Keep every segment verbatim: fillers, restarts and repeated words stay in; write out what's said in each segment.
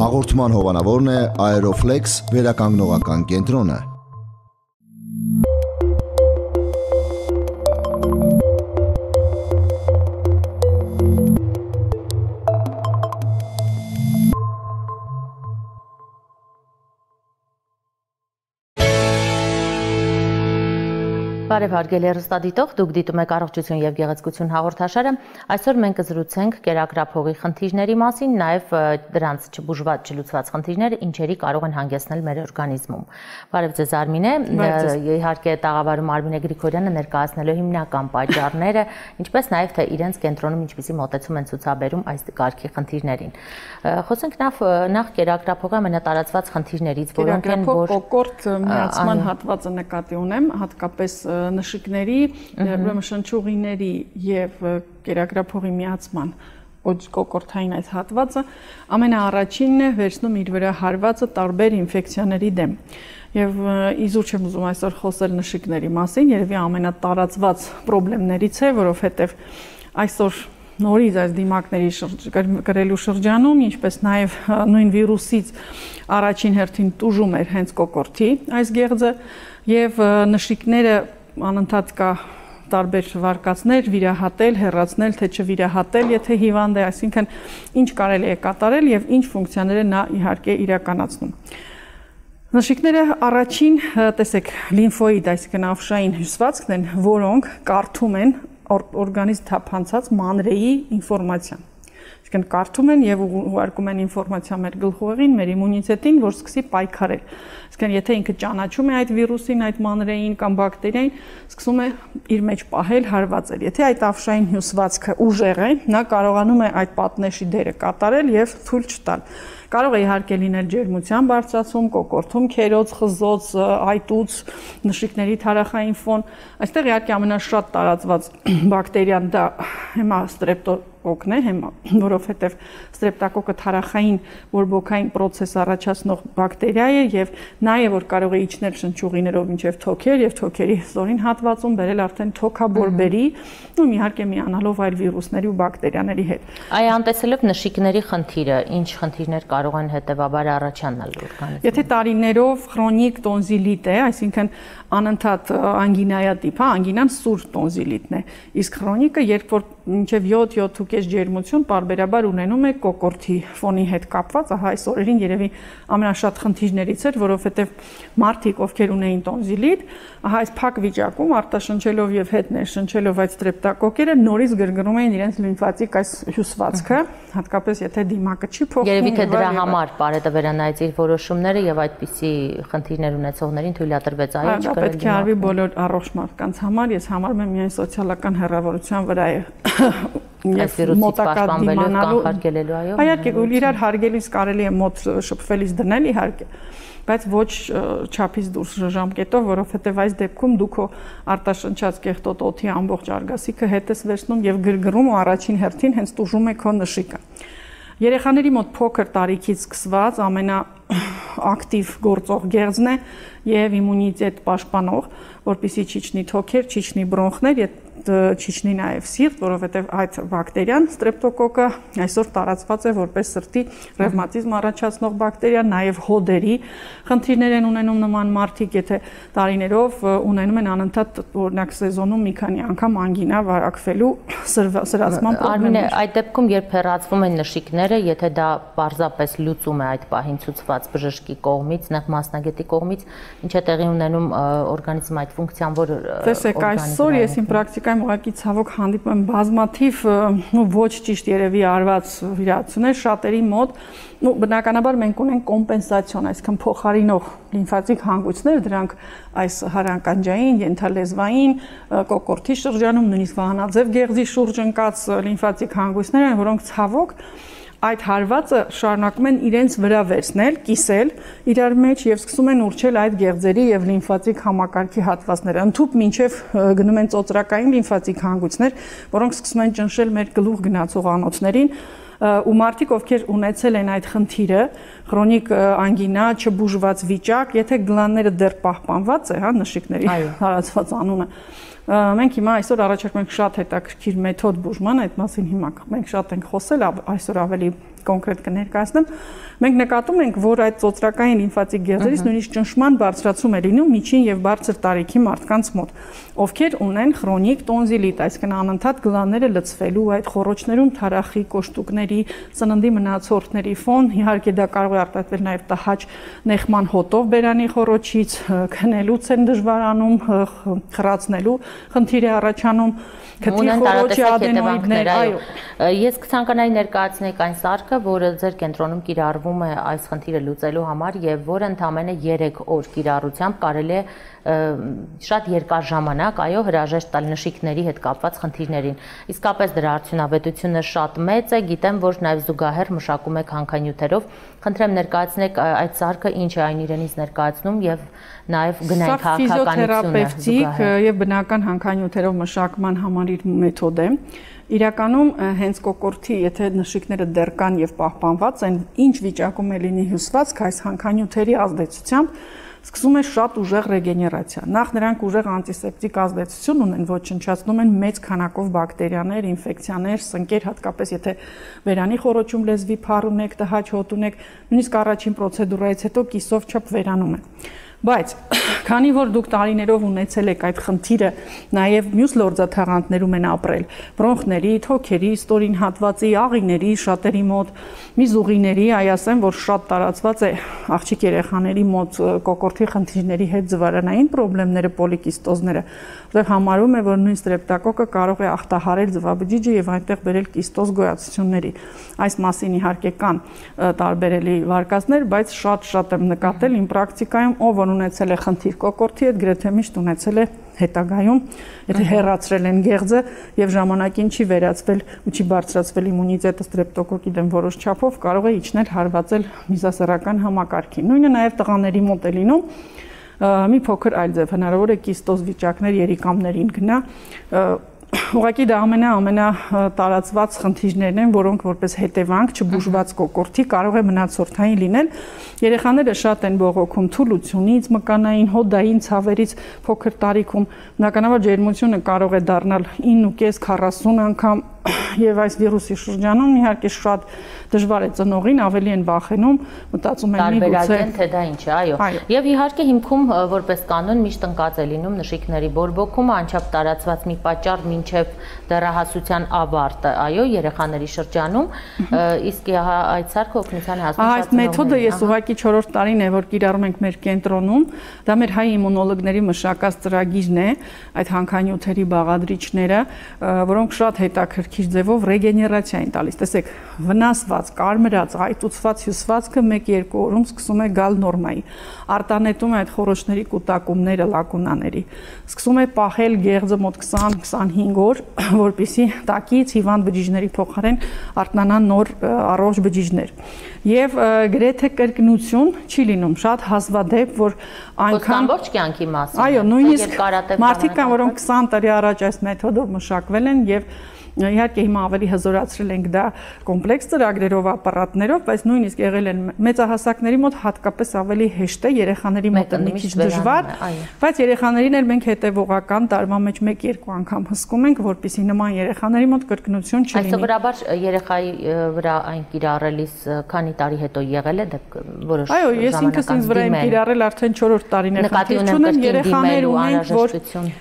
Հաղորդման հովանավորն է Aeroflexs վերականգնողական կենտրոնը։ Բարև հարգելի հեռուստադիտող, դուք դիտում եք առողջություն եւ գեղեցկություն հաղորդաշարը։ Այսօր մենք կզրուցենք կերակրափողի խնդիրների մասին, նաեւ դրանց չբուժված, չլուծված խնդիրները ինչերի կարող են հանգեցնել մեր օրգանիզմում։ Բարև ձեզ Արմինե, իհարկե տաղավարում Արմինե Գրիգորյանը ներկայացնելու հիմնական պատճառները, ինչպես նաեւ թե իրենց կենտրոնում ինչպիսի մոտեցում են ցուցաբերում այս կարգի խնդիրներին։ Խոսենք նախ կերակրափողի ամենատարածված խնդիրներից, որոնք են որ կոկորտ միացման հատվածը նկատի ունեմ, հատկապես նշիկների, շնչուղիների եւ կերակրափողի միացման կոկորտային այս հատվածը ամենաառաջինն է վերցնում իր վրա հարվածը տարբեր ինֆեկցիաների դեմ։ Եվ իզուր չեմ ուզում այսօր խոսել նշիկների մասին, երևի ամենատարածված խնդիրներից է, որովհետեւ այսօր նորից այս դիմակների կրելու շրջանում, ինչպես նաև նույն վիրուսից առաջին հերթին տուժում էր հենց կոկորտի այս գեղձը եւ նշիկները անընդհատ կա տարբեր վարկածներ վիրահատել, հեռացնել, թե չվիրահատել, եթե հիվանդ է, այսինքն ինչ կարելի է կատարել եւ ինչ ֆունկցիաներ է նա իհարկե իրականացնում։ Նշիկները առաջին, տեսեք, լիմֆոիդ, այսինքն ավշային հյուսվածքն են, որոնք կարդում են օրգանիզմ թափանցած մանրեի ինֆորմացիան։ Այսինքն կարդում են եւ ուղարկում են ինֆորմացիա մեր գլխուղեղին, մեր իմունիտետին, որ սկսի պայքարել։ Այսինքն եթե ինքը ճանաչում է այդ վիրուսին, այդ մանրեին կամ բակտերիային, սկսում է իր մեջ պահել, հարվածել։ Եթե այդ ավշային հյուսվածքը ուժեղ է, նա կարողանում է այդ պատնեշի դերը կատարել եւ թույլ չտալ։ Կարող է իհարկե լինել ջերմության բարձրացում, կոկորտում, քերոց, խզոց, այտուց, նշիկների թարախային ֆոն։ Այստեղ իհարկե ամենաշատ տարածված բակտերիան դա հիմա ստրեպտոկոկն է, հիմա, որովհետև ստրեպտոկոկը թարախային բորբոքային պրոցես առաջացնող բակտերիա է եւ նաեւ որ կարող է իջնել շնչուղիներով մինչեւ թոքեր եւ թոքերի զորին հատվածում բերել արդեն թոքաբորբերի ու իհարկե միանալով այլ վիրուսների ու բակտերիաների հետ։ Այ անտեսելով նշիկների խնդիրը, ինչ խնդիրներ կարող են հետևաբար առաջանալ օրգանիզմում։ Եթե տարիներով քրոնիկ տոնզիլիտ է, այսինքն անընդհատ անգինայատիպ, հա, անգինան սուր տոնզիլիտն է, իսկ քրոնիկը երբ որ մինչև յոթ յոթ ու կես ջերմություն պարբերաբար ունենում է կոկորտի ֆոնի հետ կապված, ահա այս օրերին երևի ամենաշատ խնդիրներից էր, որովհետև մարդիկ, ովքեր ունեին տոնզիլիտ, ահա այս փակ վիճակում արտաշնչելով եւ հետ ներշնչելով այդ ստրեպտոկոկերը նորից գրգռում էին իրենց լիմֆատիկ այս հյուսվածքը, հատկապես եթե դիմակը չի փոխվում։ Երևի թե դրա համար Պարետը վերանայեց իր որոշումները եւ այդպիսի խնդիրներ ունեցողներին թույլատրվեց այո չկրել։ Պետք է արվի բոլոր առողջ մարդկանց համար, ես համարում եմ միայն սոցիալական հեռավորության վրա է եւ մոտակա դիմանալու կանխարգելելու այո։ Իհարկե իրար հարգելիս կարելի է մոտ շփվելիս դնել իհարկե, բայց ոչ չափից դուրս ժամկետով, որովհետեւ այս դեպքում դու քո արտաշնչած կեղտոտ օդի ամբողջ արգասիքը հետ ես վերցնում եւ գրգռում ու առաջին հերթին հենց տուժում է քո նշիկը։ Երեխաների մոտ փոքր տարիքից սկսված ամենաակտիվ գործող գեղձն է եւ իմունիտետ պաշտպանող, որպեսզի չիջնի թոքեր, չիջնի բրոնխներ, չիջնի նաև սիրտ, որովհետև այդ բակտերիան ստրեպտոկոկը այսօր տարածված է որպես սրտի ռևմատիզմ առաջացնող բակտերիա, նաև հոդերի խնդիրներ են ունենում նման մարդիկ, եթե տարիներով ունենում են անընդհատ օրինակ սեզոնում մի քանի անգամ անգինա վարակվելու սրացման պրոբլեմներ։ Արմինե, այդ դեպքում երբ հեռացվում են նշիկները, եթե դա պարզապես լուծում է այդ պահին ցուցված բժշկի կողմից, նախ մասնագետի կողմից, ինչ է տեղի ունենում օրգանիզմի այդ ֆունկցիան, որ տեսեք, այսօր ես իմ պրակտիկայում ուղղակի ցավոք հանդիպում եմ բազմաթիվ ոչ ճիշտ երևի արված վիրահատություններ շատերի մոտ, ու բնականաբար մենք ունենք կոմպենսացիոն, այսինքն փոխարինող լիմֆատիկ հանգույցներ, դրանք այս հարանկանջային, ենթալեզվային, կոկորտի շրջանում, նույնիսկ վահանաձև գեղձի շուրջ ընկած լիմֆատիկ հանգույցներ են, որոնք ցավոք այդ հարվածը շարունակում են իրենց վրա վերցնել, կիսել իրար մեջ եւ սկսում են ուրչել այդ գեղձերի եւ լիմֆատիկ համակարգի հատվածները։ Ընդհուպ մինչեւ գնում են ծոծրակային լիմֆատիկ հանգույցներ, որոնք սկսում են ճնշել մեր գլուխ գնացող անոթներին, ու մարդիկ, ովքեր ունեցել են այդ խնդիրը, քրոնիկ անգինա, չբուժված վիճակ, եթե գլանները դեռ պահպանված է, հա, նշիկների հարացված անունը, մենք հիմա այսօր առաջարկում ենք շատ հետաքրքիր մեթոդ բուժման, այդ մասին հիմա մենք շատ ենք խոսել, այսօր ավելի կոնկրետ կներկայացնեմ, Մենք նկատում ենք, որ այդ ծոծրակային լիմֆատիկ գեղձերից նույնիսկ ճնշման բարձրացում է լինում միջին եւ բարձր տարիքի մարդկանց մոտ, ովքեր ունեն քրոնիկ տոնզիլիտ, այսինքն անընդհատ գլանները լցվելու, այդ խոռոչներում թարախի, կոշտուկների, սննդի մնացորդների ֆոն, իհարկե դա կարող է արտադրվել նաեւ տհաճ նեղման հոտով բերանի խոռոչից, քնելուց են դժվարանում, խրացնելու խնդիր է առաջանում, քթի խոռոչի ադենոիդներ, այո։ Ես կցանկանայի ներկայացնել այն սարքը, որը ձեր կենտրոնում կիրառվում է այս խնդիրը լուծելու համար եւ որը ընդամենը երեք օր կիրառությամբ կարելի է շատ երկար ժամանակ, այո, հրաժեշտ տալ նշիկների հետ կապված խնդիրներին։ Իսկապես դրա արդյունավետությունը շատ մեծ է, գիտեմ, որ նաեւ զուգահեռ մշակում եք հանքանյութերով։ Խնդրեմ ներկայացնեք այդ սարքը ինչ է այն իրենից ներկայացնում եւ նաեւ գնային քաղաքականությունը զուգահեռ եւ բնական հանքանյութերով մշակման համար իր մեթոդ է։ Իրականում հենց կոկորտի, եթե նշիկները դեռ կան եւ պահպանված են, ինչ վիճակում է լինի հյուսվածք, այս հանքանյութերի ազդեցությամբ սկսում է շատ ուժեղ ռեգեներացիա։ Նախ նրանք ուժեղ անտիսեպտիկ ազդեցություն ունեն, ոչնչացնում են մեծ քանակով բակտերիաներ, ինֆեկցիաներ, սնկեր, հատկապես եթե վերանի խոռոչում լեզվի փառ ունեք, տհաճ հոտ ունեք, նույնիսկ առաջին պրոցեդուրայից հետո կիսով չափ վերանում է։ Բայց քանի որ դուք տարիներով ունեցել եք այդ խնդիրը, նաև մյուս լորձաթաղանթներում են ապրել, բրոնխների, թոքերի, ստորին հատվածի, աղիների, շատերի մոտ, միզուղիների, այ ասեմ, որ շատ տարածված է աղջիկ երեխաների մոտ կոկորտի խնդիրների հետ ձվարանային խնդիրները, պոլիկիստոզները, որտեղ համարում է, որ նույն ստրեպտոկոկը կարող է ախտահարել ձվաբջիջը եւ այնտեղ բերել կիստոզ գոյացությունների։ Այս մասին իհարկե կան տարբերելի վարկածներ, բայց շատ-շատ եմ նկատել իմ պրակտիկայում, ով ունեցել է խնդիր կոկորտի հետ, գրեթե միշտ ունեցել է հետագայում, եթե հեռացրել են գեղձը եւ ժամանակին չի վերացվել ու չի բարձրացվել իմունիտետը ստրեպտոկոկի դեմ որոշ չափով, կարող է իջնել հարվածել միզասեռական համակարգին։ Նույնը նաեւ տղաների մոտ է լինում, մի փոքր այլ ձև, հնարավոր է կիստոզ վիճակներ երիկամներին գնա։ Ուղղակի դա ամենա ամենա տարածված խնդիրներն են, որոնք որպես հետևանք չբուժված կոկորտի կարող է մնացորդային լինել։ Երեխաները շատ են բողոքում թուլությունից, մկանային, հոդային ցավերից փոքր տարիքում։ Բնականաբար ջերմությունը կարող է դառնալ ինը կես քառասուն անգամ եւ այս վիրուսի շրջանում իհարկե շատ դժվար է ծնողին, ավելի են վախենում, մտածում են միգուցե թե դա ինչ է, այո։ Եվ իհարկե հիմքում որպես կանոն միշտ ընկած է լինում նշիկների բորբոքումը, անչափ տարածված մի պատճառ մինչև դեռահասության ավարտը, այո, երեխաների շրջանում, իսկ այդ սարքը օգնության է հասնում շատ ծնողներին։ Այս մեթոդը ես ուղղակի չորրորդ տարին է, որ կիրառում ենք մեր կենտրոնում, դա մեր հայ իմունոլոգների մշակած ծրագիրն է, այդ հանքանյութերի բաղադրիչները, որոնք շատ հետաքրքիր ձևով ռեգեներացիա են տալիս։ Տեսեք, վնասված, կարմրած, այտուցված հյուսվածքը մեկ-երկու օրում սկսում է գալ նորմայի։ Արտանետում է այդ խոռոչների կուտակումները, լակունաների։ Սկսում է պահել գեղձը մոտ քսան-քսանհինգ օր, որպեսզի տակից հիվանդ բջիջների փոխարեն արթնանան նոր առողջ բջիջներ։ Եվ գրեթե կրկնություն չի լինում, շատ հազվադեպ, որ այնքան ամբողջ կյանքի մասին։ Այո, նույնիսկ մարդիկ կան, որոնք քսան տարի առաջ այս մեթոդով մշակվել են եւ իհարկե հիմա ավելի հզորացրել ենք դա կոմպլեքս ծրագրերով, ապարատներով, բայց նույնիսկ եղել են մեծահասակների մոտ հատկապես ավելի հեշտ է, երեխաների մոտ մի քիչ դժվար, բայց երեխաներին էլ մենք հետևողական տարվա մեջ մեկ-երկու անգամ հսկում ենք, որպեսզի նման երեխաների մոտ կրկնություն չլինի։ Այսօրաբար երեխայի վրա այն կիրառելիս քանի տարի հետո եղել է դա որոշ Այո, ես ինքս ինձ վրա եմ կիրառել արդեն չորրորդ տարին է խնդիրություն, երեխաներ ունենք, որ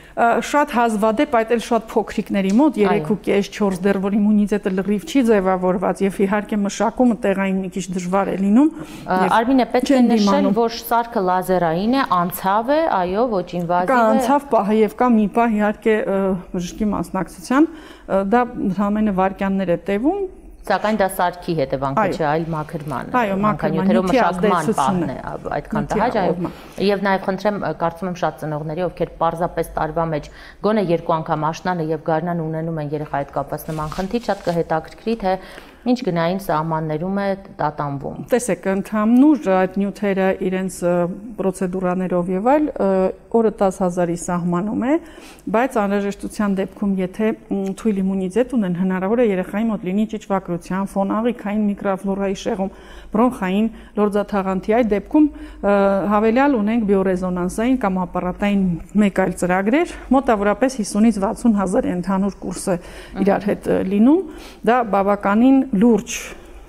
շատ հազվադեպ այդ էլ շատ փոքրիկների մոտ երեք-չորս դեռ որ իմունիտետը լրիվ չի ձևավորված եւ իհարկե մշակումը տեղային մի քիչ դժվար է լինում։ Արմինե, պետք է նշել, որ սարքը լազերային է, անցավ է, այո, ոչ ինվազիվ է։ Կա անցավ պահը եւ կա մի պահ իհարկե բժշկի մասնակցության, դա ամենը վարքյաններ է տևում։ Սակայն դա սարքի հետևանքը չէ, այլ մաքրման։ Այո, մաքրման մշակման պահն է այդքան տհաճ, այո։ Եվ նաև խնդրեմ, կարծում եմ շատ ծնողների, ովքեր պարզապես տարվա մեջ գոնե երկու անգամ աշնանը եւ գարնան ունենում են երեխայի հետ կապված նման խնդիր, շատ կհետաքրքրի, թե ինչ գնային սահմաններում է տատանվում։ Տեսեք, ընդհանուր այդ նյութերը իրենց պրոցեդուրաներով եւ այլ օրը տասը հազարի սահմանում է, բայց անհրաժեշտության դեպքում, եթե թույլ իմունիտետ ունեն, հնարավոր է երեխայի մոտ լինի ճիճվագրության ֆոն, աղիքային միկրոֆլորայի շեղում, բրոնխային լորձաթաղանթի, այդ դեպքում հավելյալ ունենք բիոռեզոնանսային կամ ապարատային մեկ այլ ծրագրեր, մոտավորապես հիսունից վաթսուն հազար ընդհանուր կուրսը իրար հետ լինում, դա բավականին լուրջ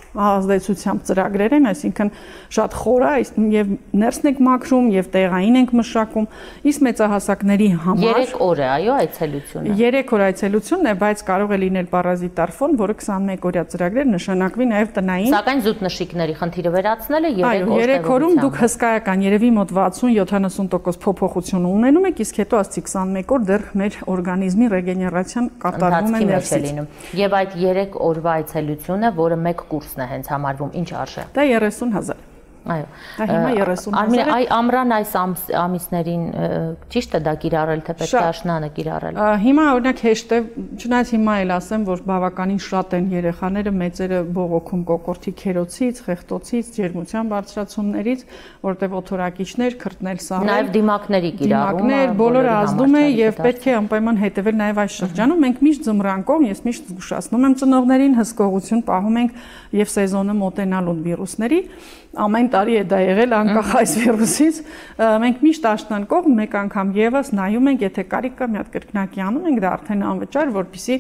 ազդեցությամբ ծրագրեր են, այսինքն շատ խորը եւ ներսն եք մաքրում եւ տեղային ենք մշակում, իսկ մեծահասակների համար երեք օր է, այո, այցելությունը։ երեք օր այցելությունն է, բայց կարող է լինել պարազիտար ֆոն, որը քսանմեկ օրյա ծրագրեր նշանակվի նաեւ տնային։ Սակայն զուտ նշիկների խնդիրը վերացնելը երեք օր երեք օրում դուք հսկայական երևի մոտ վաթսուն յոթանասուն տոկոս փոփոխություն ունենում եք, իսկ հետո ասցի քսանմեկ օր դեռ մեր օրգանիզմի ռեգեներացիան կատարվում է ներսից։ Եվ այդ երեք օրվա այցելությունը, որը մեկ կուրսն է հենց համարվում, ինչ արժե։ Դա երեսուն հազար։ Այո, հիմա երեսուն Արմինե, այ ամռան այս ամիսներին ճիշտ է դա կիրառել, թե պետք է աշնանը կիրառել։ Հիմա օրինակ հեշտ է, չնայած հիմա էլ ասեմ, որ բավականին շատ են երեխաները, մեծերը բողոքում կոկորդի քերոցից, խեղտոցից, ջերմության բարձրացումներից, որտեղ օթորակիչներ, քրտնել սառել։ Նաև դիմակների կիրառումը, դիմակներ, բոլորը ազդում է եւ պետք է անպայման հետևել նաև այս շրջանում։ Մենք միշտ ձմռանկով, ես միշտ զգուշացնում եմ ծնողներին, հսկողություն պահում ենք եւ սեզոնը մոտենալուն վիրուսների։ Ամեն տարի է դա եղել անկախ այս վիրուսից, մենք միշտ աշնան մեկ անգամ եւս նայում ենք, եթե կարիք կա մի հատ կրկնակի անում ենք, դա արդեն անվճար, որպեսզի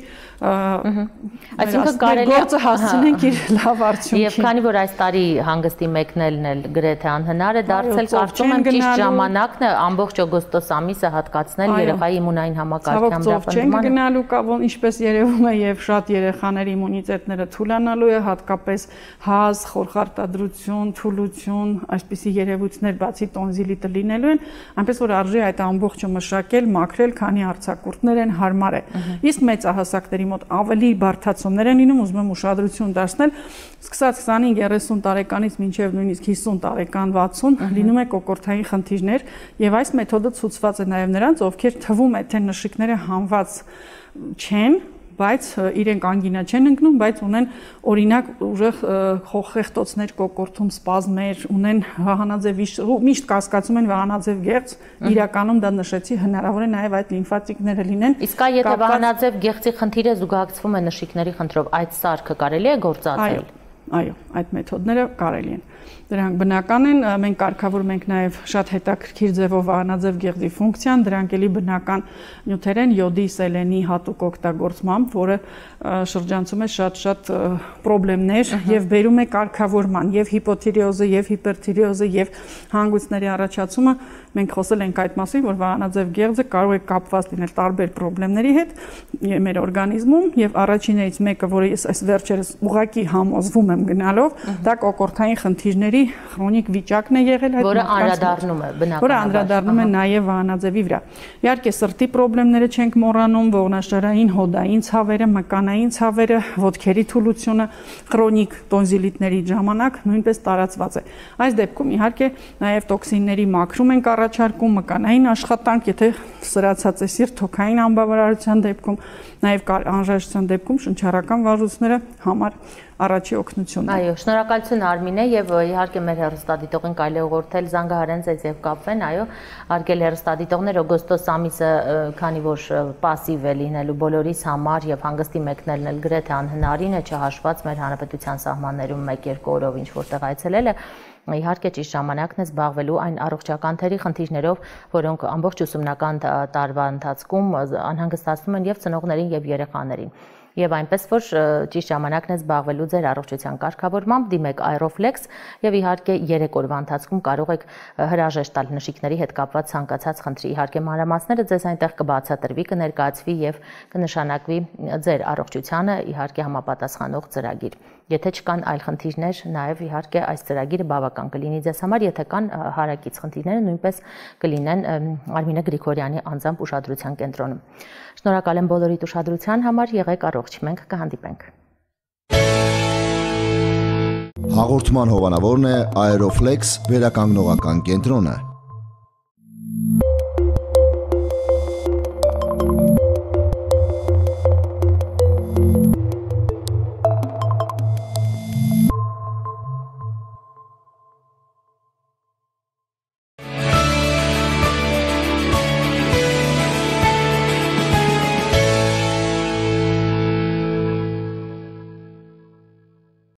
այսինքն կարելի է գործը հասցնենք իր լավ արդյունքի։ Եվ քանի որ այս տարի հանգստի մեկնելն էլ գրեթե անհնար է դարձել, կարծում եմ ճիշտ ժամանակն է ամբողջ օգոստոս ամիսը հատկացնել երեխայի իմունային համակարգի ամրապնդմանը։ Գնալու կա, ինչպես երևում է, եւ շատ երեխաների իմունիտետները թուլանալու է, հատկապես հազ, խորխարտադրություն, թուլություն, այսպիսի երևույթներ բացի տոնզիլիտը լինելու են, այնպես որ արժի այդ ամբողջը մշակել, մաքրել, քանի արձակուրդներ են, հարմար է։ Իսկ մեծահասակների մոտ ավելի բարդացումներ են լինում, ուզում եմ ուշադրություն դարձնել, սկսած քսանհինգ երեսուն տարեկանից մինչև նույնիսկ հիսուն տարեկան վաթսուն լինում է կոկորդային խնդիրներ, եւ այս մեթոդը ցուցված է նաեւ նրանց, ովքեր թվում է թե նշիկները հանված չեն, բայց իրենք անգինա չեն ընկնում, բայց ունեն օրինակ ուժեղ խեղտոցներ, կոկորդում, սպազմեր, ունեն վահանաձև միշտ կասկածում են վահանաձև գեղձ, իրականում դա նշեցի, հնարավոր է նաև այդ լիմֆատիկները լինեն։ Իսկ եթե վահանաձև գեղձի խնդիրը զուգակցվում է նշիկների խնդրով, այդ սարքը կարելի է գործածել։ Այո, այդ մեթոդները կարելի են։ Դրանք բնական են, մենք կարգավորում ենք նաև շատ հետաքրքիր ձևով վահանաձև գեղձի ֆունկցիան, դրանք էլի բնական նյութեր են յոդի, սելենի հատուկ օգտագործմամբ, որը շրջանցում է շատ-շատ խնդիրներ եւ բերում է կարգավորման, եւ հիպոթիրեոզը, եւ հիպերթիրեոզը, եւ հանգույցների առաջացումը։ Մենք խոսել ենք այդ մասին, որ վահանաձև գեղձը կարող է կապված լինել տարբեր խնդիրների հետ մեր օրգանիզմում, եւ առաջիններից մեկը, որը ես այս վերջերս ուղակի համոզվում եմ գնալով, դա կոկորդային խնդիրների քրոնիկ վիճակն է եղել, այդ որը անդրադառնում է բնականաբար, որը անդրադառնում է նաև վահանաձևի վրա։ Իհարկե սրտի խնդիրները չենք մոռանում, ողնաշարային, հոդային ցավերը, մկանային ցավերը, ոտքերի թուլությունը, քրոնիկ տոնզիլիտների ժամանակ նույնպես տարածված է։ Այս դեպքում իհարկե նաև տոքսինների մաքրում ենք առաջարկում, մկանային աշխատանք, եթե սրացած է սիրտ, թոքային անբավարարության դեպքում, նաև անհրաժեշտության դեպքում շնչառական վարժությունները համար առաջի օգնություն։ Այո, շնորհակալություն Արմինե, եւ իհարկե մեր հեռուստադիտողին կարելի է ուղղորդել զանգահարեն ձեզ եւ կապվեն, այո, արգել հեռուստադիտողներ, օգոստոս ամիսը, քանի որ пассив է լինելու բոլորիս համար եւ հանգստի մեկնելն էլ գրեթե անհնարին է, չհաշված մեր հանրապետության սահմաններում մեկ-երկու օրով ինչ որտեղ այցելելը, իհարկե ճիշտ ժամանակն է զբաղվելու այն առողջական թերի խնդիրներով, որոնք ամբողջ ուսումնական տարվա ընթացքում անհանգստացնում են եւ ծնողներին եւ երեխաներին։ Եվ այնպես որ ճիշտ ժամանակն է զբաղվելու ձեր առողջության կարգավորմամբ, դիմեք Aeroflex եւ իհարկե երեք օրվա ընթացքում կարող եք հրաժեշտ տալ նշիկների հետ կապված ցանկացած խնդրի։ Իհարկե մանրամասները ձեզ այնտեղ կբացատրվի, կներկայացվի եւ կնշանակվի ձեր առողջությանը իհարկե համապատասխանող ծրագիր։ Եթե չկան այլ խնդիրներ, նաև իհարկե այս ծրագիրը բավական կլինի ձեզ համար, եթե կան հարակից խնդիրները, նույնպես կլինեն Արմինե Գրիգորյանի անձամբ ուշադրության կենտրոնում։ Շնորհակալ եմ բոլորիդ ուշադրության համար, եղեք առողջ, մենք կհանդիպենք։ Հաղորդման հովանավորն է Aeroflexs վերականգնողական կենտրոնը։